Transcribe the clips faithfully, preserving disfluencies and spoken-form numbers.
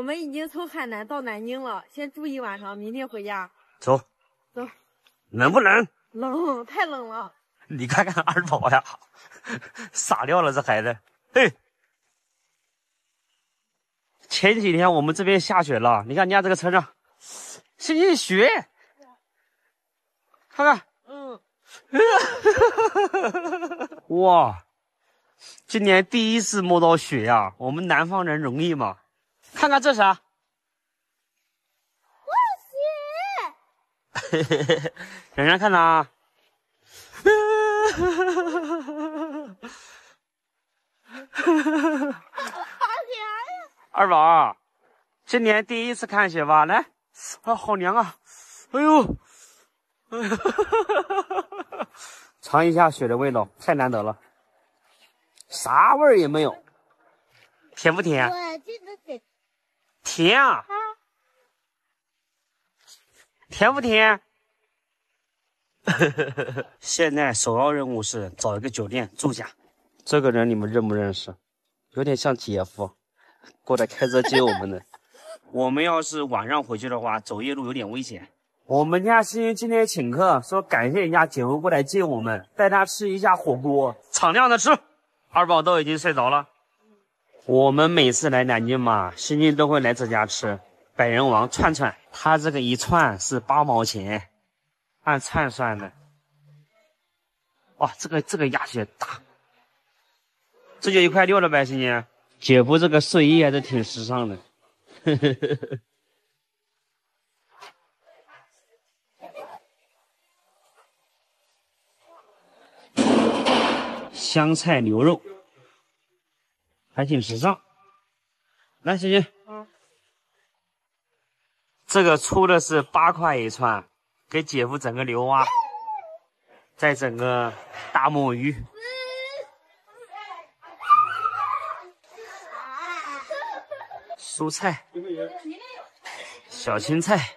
我们已经从海南到南京了，先住一晚上，明天回家。 走， 走。 冷不冷？ 冷，太冷了。 你看看二宝呀，傻掉了这孩子。嘿，前几天我们这边下雪了，你看人家这个车上，是一雪，看看。 嗯。 哇，今年第一次摸到雪呀，我们南方人容易吗？看看这啥？ 我雪。冉冉看呐。二宝，今年第一次看雪吧？来，啊，好凉啊！哎呦，尝一下雪的味道，太难得了，啥味儿也没有。甜不甜？ 我记得给甜啊！甜不甜？现在首要任务是找一个酒店住下。这个人你们认不认识？有点像姐夫，过来开车接我们的。我们要是晚上回去的话，走夜路有点危险。我们家欣欣今天请客，说感谢人家姐夫过来接我们，带他吃一下火锅，敞亮的吃。二宝都已经睡着了。我们每次来南京嘛，欣欣都会来这家吃百人王串串，他这个一串是八毛钱，按串算的。哇，这个这个鸭血大，这就一块六了呗，欣欣。姐夫这个睡衣还是挺时尚的。呵呵呵呵。香菜牛肉，还挺时尚。来，欣欣，嗯，这个出的是八块一串，给姐夫整个牛蛙，再整个大墨鱼。蔬菜，小青菜，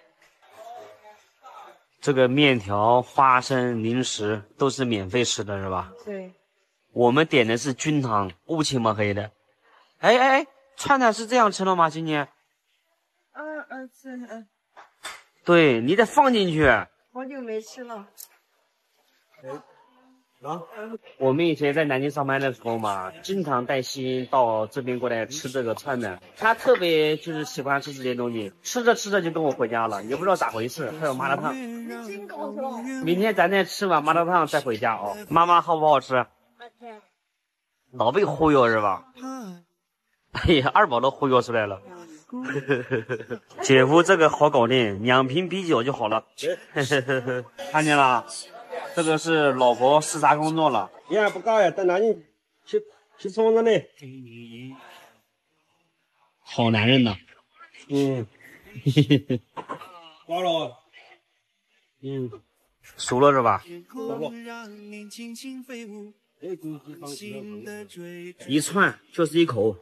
这个面条、花生、零食都是免费吃的，是吧？ 对。 我们点的是菌汤，乌漆抹黑的。哎哎哎，串串是这样吃的吗？今年？ 嗯嗯是嗯。 对，你得放进去。 好久没吃了。 哎。啊，我们以前在南京上班的时候嘛，经常带欣欣到这边过来吃这个串串，他特别就是喜欢吃这些东西，吃着吃着就跟我回家了，也不知道咋回事。还有麻辣烫， 真搞笑。 明天咱再吃完麻辣烫再回家哦。妈妈好不好吃？老被忽悠是吧？哎呀，二宝都忽悠出来了。姐夫这个好搞定，两瓶啤酒就好了。看见了。这个是老婆视察工作了， 你还不搞呀？在南京去去冲着呢。 好男人呐。 嗯。挂了。嗯。 熟了是吧？ 熟了。 一串就是一口。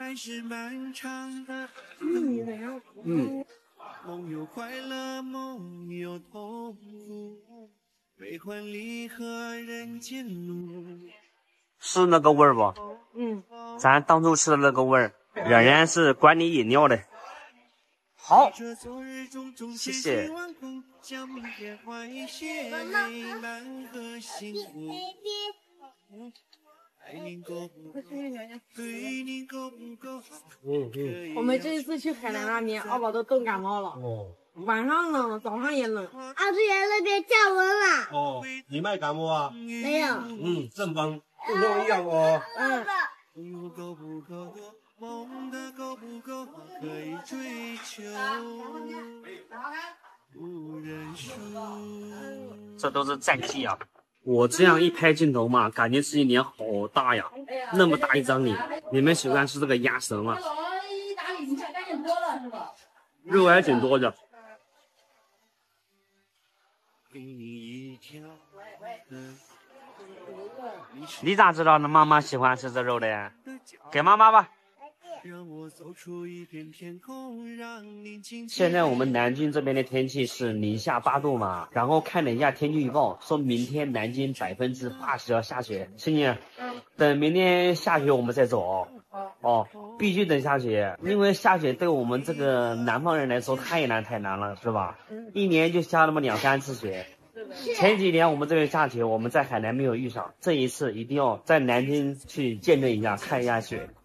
嗯。 梦有快乐，梦有痛苦。悲欢离合人间路， 是那个味儿不？ 嗯， 咱当初吃的那个味儿，仍然是管理饮料的。好，谢谢。 嗯嗯。我们这一次去海南那边，二宝都冻感冒了。哦。晚上冷，早上也冷。 二次元那边降温了。 哦，你卖感冒啊？ 没有。 嗯，正方症状一样哦。 嗯。 这都是战绩啊！我这样一拍镜头嘛，感觉自己脸好大呀，那么大一张脸。你们喜欢吃这个鸭舌吗？肉还挺多的。你咋知道呢？妈妈喜欢吃这肉的呀？给妈妈吧。现在我们南京这边的天气是零下八度嘛，然后看了一下天气预报，说明天南京百分之八十要下雪。欣欣，等明天下雪我们再走哦。 哦，必须等下雪，因为下雪对我们这个南方人来说太难太难了，是吧？一年就下那么两三次雪。前几年我们这边下雪，我们在海南没有遇上，这一次一定要在南京去见证一下，看一下雪。